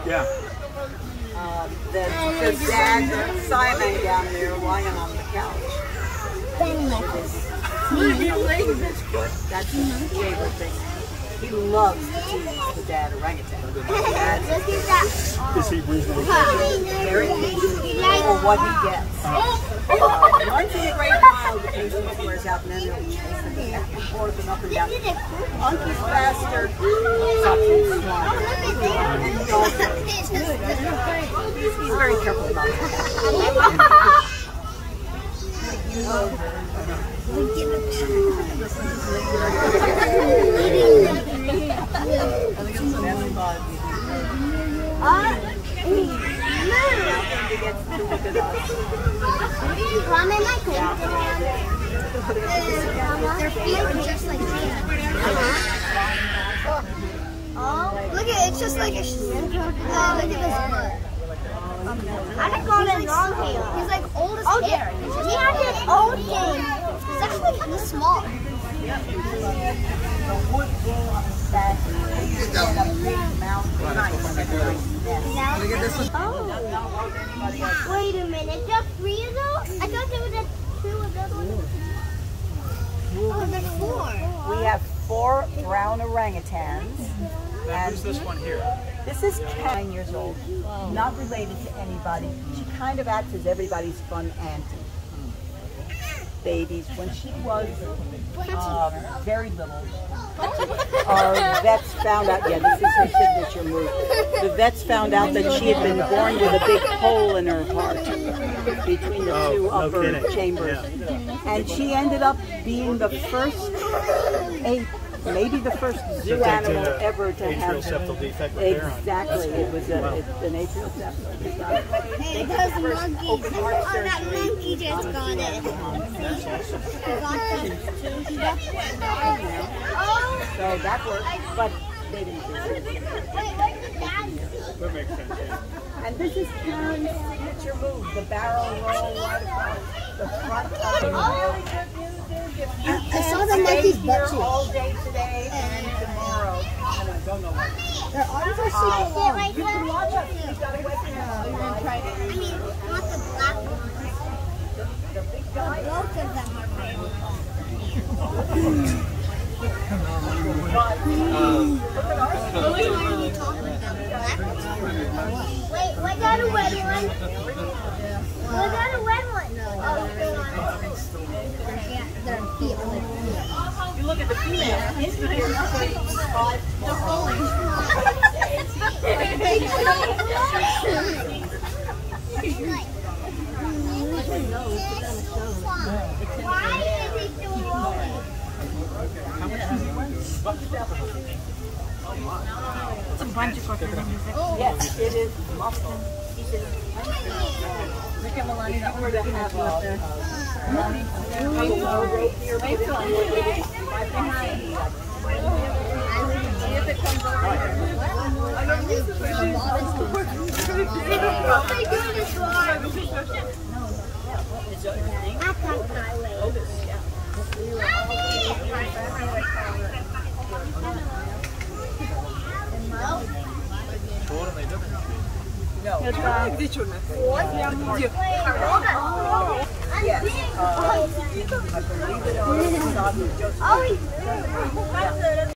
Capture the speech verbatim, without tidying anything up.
Yeah. Um, the, the dad, Simon, down there lying on the couch. That's his favorite thing. He loves to tease the dad orangutan. Is he reasonable? Very patient for what he gets. Uh, once in a great while, the patience wears out, and then he'll chase him back and forth and up and down. Unky's faster, Sutton's smarter. And he also, he's, he's very careful about that. Their feet are just like that. Oh, look at it, it's just like a sh oh, look at this butt. I think call it long hair. He's like old as oh, hair. He has his old game. He's actually kind of small. Oh, wait a minute. Just three of those? I thought there was a two of those. Oh, there's four. We have four brown orangutans. And who's this one here? This is nine years old, not related to anybody. She kind of acts as everybody's fun auntie. Babies, when she was um, very little, our vets found out, yeah, this is her signature move. The vets found out that she had been born with a big hole in her heart between the oh, two no upper kidding. chambers. Yeah. And she ended up being the first ape, maybe the first zoo animal ever to have atrial defect. Exactly, it was a, it's an atrial septal. Hey, those monkeys. Oh, that monkey just got it. He got them too. Oh. So that worked, but they didn't do it. Wait, where's the dad? That makes sense. Yeah. And this is Karen's signature move, the barrel roll right across the front of the Oh. I, I saw the monkey's butt cheek. all day today and tomorrow. And I don't know what. Their arms are super long. You can watch us. You've got to wait for I mean, not the black one. the big guy. Both of them are Wait, we got a wet one. We got a wet one. Oh, You look at the female. It's here. They're rolling. Why is he still rolling? It's a bunch of music. Yes, it is muscle. Look at Melanie. If you were to have a see if it comes over. No. Yes. Uh, I believe it or not, just